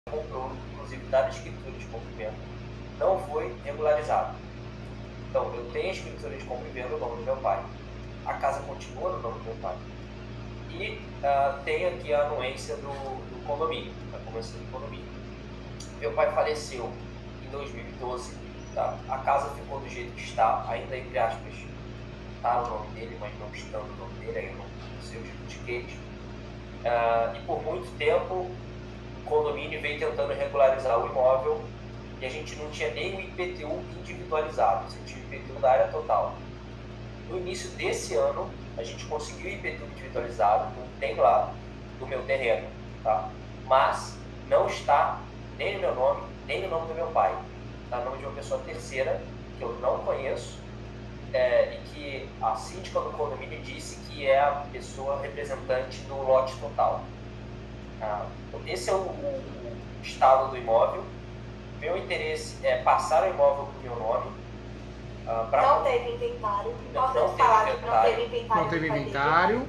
comprou, inclusive da escritura de compra e venda, não foi regularizado. Então, eu tenho a escritura de compra e venda no nome do meu pai. A casa continua no nome do meu pai. E tem aqui a anuência do condomínio, a convenção do condomínio. Meu pai faleceu em 2012, tá? A casa ficou do jeito que está, ainda entre aspas, está o nome dele, mas não estando o nome dele, aí não sei o juridiquês. E por muito tempo, o condomínio veio tentando regularizar o imóvel e a gente não tinha nem o IPTU individualizado, você tinha o IPTU da área total. No início desse ano, a gente conseguiu o IPTU individualizado, então tem lá no meu terreno, tá? Mas não está nem no meu nome, nem no nome do meu pai. Está no nome de uma pessoa terceira, que eu não conheço, e que a síndica do condomínio disse que é a pessoa representante do lote total. Então esse é o estado do imóvel. Meu interesse é passar o imóvel para o meu nome. Não teve inventário. Não teve inventário.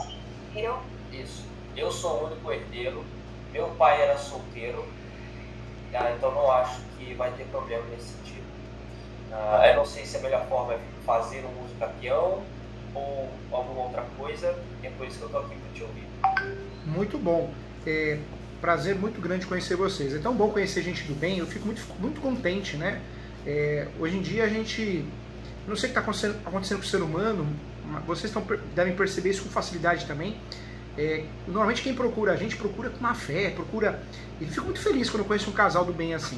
Isso. Eu sou o único herdeiro. Meu pai era solteiro. Então não acho que vai ter problema nesse sentido. Eu não sei se a melhor forma é fazer um uso capião ou alguma outra coisa. É por isso que eu estou aqui para te ouvir. Muito bom. Prazer muito grande conhecer vocês. É tão bom conhecer gente do bem. Eu fico muito contente, né? Hoje em dia a gente, não sei o que está acontecendo com o ser humano, vocês devem perceber isso com facilidade também. Normalmente quem procura a gente procura com má fé, e fico muito feliz quando eu conheço um casal do bem assim.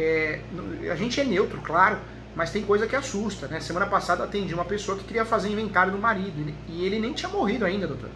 A gente é neutro, claro, mas tem coisa que assusta, né? Semana passada atendi uma pessoa que queria fazer inventário do marido e ele nem tinha morrido ainda, doutor.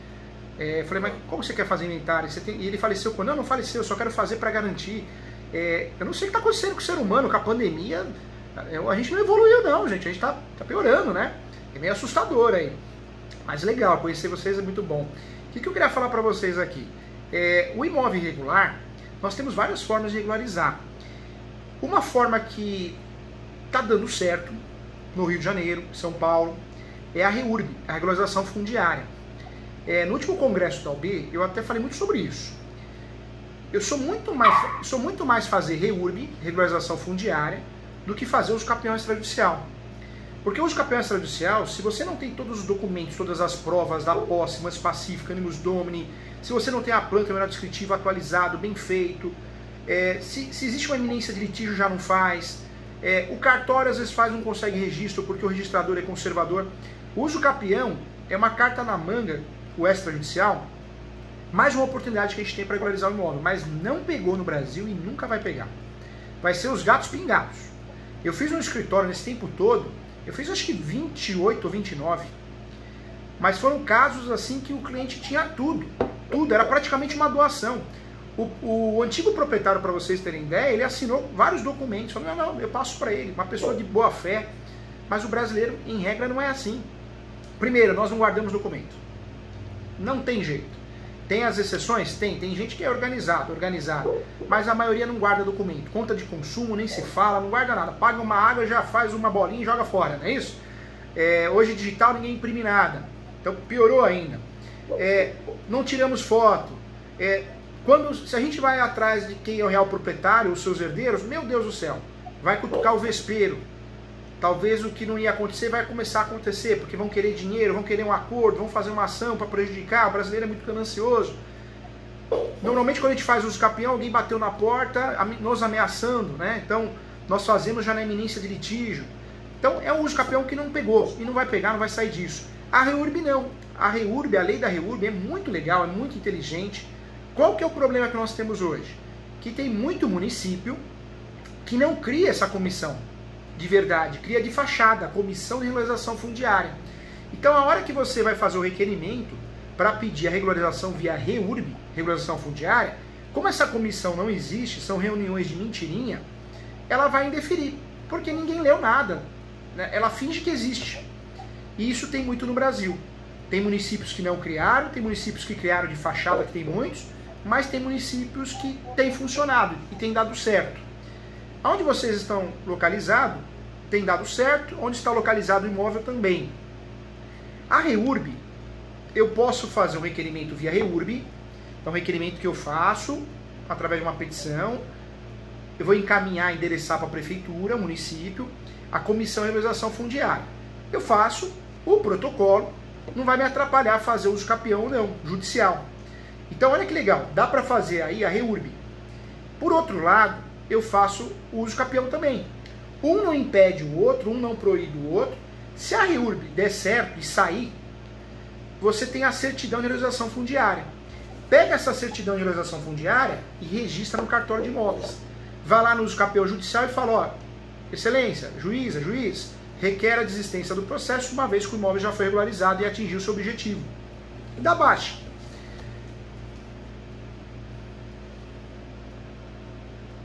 Eu falei, mas como você quer fazer inventário? E ele faleceu quando? Não faleceu, eu só quero fazer para garantir. Eu não sei o que está acontecendo com o ser humano, com a pandemia. A gente não evoluiu não, gente. A gente está piorando, né? É meio assustador aí. Mas legal, conhecer vocês é muito bom. O que eu queria falar para vocês aqui? O imóvel irregular, nós temos várias formas de regularizar. Uma forma que está dando certo no Rio de Janeiro, São Paulo, é a REURB, a regularização fundiária. No último congresso da UB, eu até falei muito sobre isso. Eu sou muito mais fazer REURB, regularização fundiária, do que fazer uso capião extrajudicial. Porque o uso capião extrajudicial, se você não tem todos os documentos, todas as provas da posse, mas pacífica, animus domini, se você não tem a planta menor descritiva atualizado, bem feito, se existe uma iminência de litígio, já não faz, o cartório às vezes não consegue registro porque o registrador é conservador. O uso capião é uma carta na manga, o extrajudicial, mais uma oportunidade que a gente tem para regularizar o imóvel, mas não pegou no Brasil e nunca vai pegar. Vai ser os gatos pingados. Eu fiz um escritório nesse tempo todo, eu fiz acho que 28 ou 29, mas foram casos assim que o cliente tinha tudo, era praticamente uma doação. O antigo proprietário, para vocês terem ideia, ele assinou vários documentos, falou, não, eu passo para ele, uma pessoa de boa fé, mas o brasileiro, em regra, não é assim. Primeiro, nós não guardamos documento. Não tem jeito. Tem as exceções? Tem gente que é organizado, mas a maioria não guarda documento. Conta de consumo, nem se fala, não guarda nada. Paga uma água, já faz uma bolinha e joga fora, não é isso? Hoje digital ninguém imprime nada. Então piorou ainda. Não tiramos foto. Se a gente vai atrás de quem é o real proprietário, os seus herdeiros, meu Deus do céu, vai cutucar o vespeiro. Talvez o que não ia acontecer vai começar a acontecer, porque vão querer dinheiro, vão querer um acordo, vão fazer uma ação para prejudicar. O brasileiro é muito ganancioso. Normalmente quando a gente faz uso capião, alguém bateu na porta nos ameaçando, né? Então nós fazemos já na iminência de litígio. Então é um uso capião que não pegou, e não vai pegar, não vai sair disso. A REURB não. A REURB, a lei da REURB é muito legal, é muito inteligente. Qual que é o problema que nós temos hoje? Que tem muito município que não cria essa comissão de verdade, cria de fachada, a comissão de regularização fundiária. Então a hora que você vai fazer o requerimento para pedir a regularização via REURB, regularização fundiária, como essa comissão não existe, são reuniões de mentirinha, ela vai indeferir, porque ninguém leu nada, né? Ela finge que existe. E isso tem muito no Brasil. Tem municípios que não criaram, tem municípios que criaram de fachada, que tem muitos, mas tem municípios que têm funcionado e tem dado certo. Onde vocês estão localizados, tem dado certo. Onde está localizado o imóvel também. A REURB, eu posso fazer um requerimento via REURB. Então, o requerimento que eu faço através de uma petição, eu vou encaminhar, endereçar para a prefeitura, município, a comissão de regularização fundiária. Eu faço o protocolo, não vai me atrapalhar fazer uso capião ou não, judicial. Então olha que legal, dá para fazer aí a REURB. Por outro lado, eu faço o uso capião também. Um não impede o outro, um não proíbe o outro. Se a REURB der certo e sair, você tem a certidão de regularização fundiária. Pega essa certidão de regularização fundiária e registra no cartório de imóveis. Vai lá no uso capião judicial e fala, ó, excelência, juíza, juiz, requer a desistência do processo uma vez que o imóvel já foi regularizado e atingiu seu objetivo. E dá baixa.